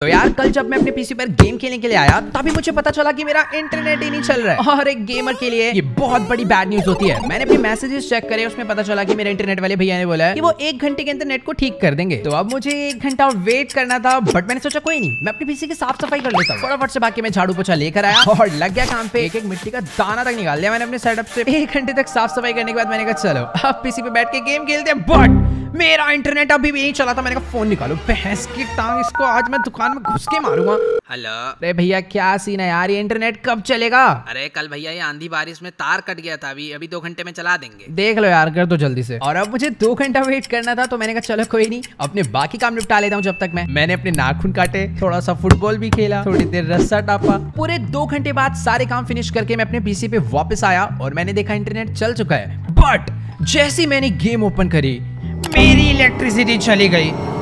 तो यार कल जब मैं अपने पीसी पर गेम खेलने के लिए आया तभी मुझे पता चला कि मेरा इंटरनेट ही नहीं चल रहा है और एक गेमर के लिए ये बहुत बड़ी बैड न्यूज होती है। मैंने अपने मैसेजेस चेक करे, उसमें पता चला कि मेरे इंटरनेट वाले भैया ने बोला है कि वो 1 घंटे के अंदर नेट को ठीक कर देंगे। तो अब मुझे 1 घंटा वेट करना था, बट मैंने सोचा कोई नहीं, मैं अपने पीसी की साफ सफाई कर लेता हूँ। फटाफट से बाकी मैं झाड़ू पोछा लेकर आया और लग गया काम पे। एक मिट्टी का दाना तक निकाल दिया मैंने अपने सेटअप से। 1 घंटे तक साफ सफाई करने के बाद मैंने कहा चलो अब पीसी पे बैठ के गेम खेलते हैं, बट मेरा इंटरनेट अभी भी नहीं चला था। मैंने कहा फोन निकालो, भैंस की टांग, इसको आज मैं दुकान में घुस के मारूंगा। हेलो। अरे भैया क्या सीन है यार, ये इंटरनेट कब चलेगा? अरे कल भैया ये आंधी बारिश में तार कट गया था, अभी 2 घंटे में चला देंगे। देख लो यार, कर दो जल्दी से। और अब मुझे 2 घंटा वेट करना था, तो मैंने कहा चलो कोई नहीं, अपने बाकी काम निपटा लेता हूँ जब तक। मैंने अपने नाखून काटे, थोड़ा सा फुटबॉल भी खेला, थोड़ी देर रस्सा टापा। पूरे 2 घंटे बाद सारे काम फिनिश करके मैं अपने पीसी पे वापस आया और मैंने देखा इंटरनेट चल चुका है। बट जैसे मैंने गेम ओपन करी मेरी इलेक्ट्रिसिटी चली गई।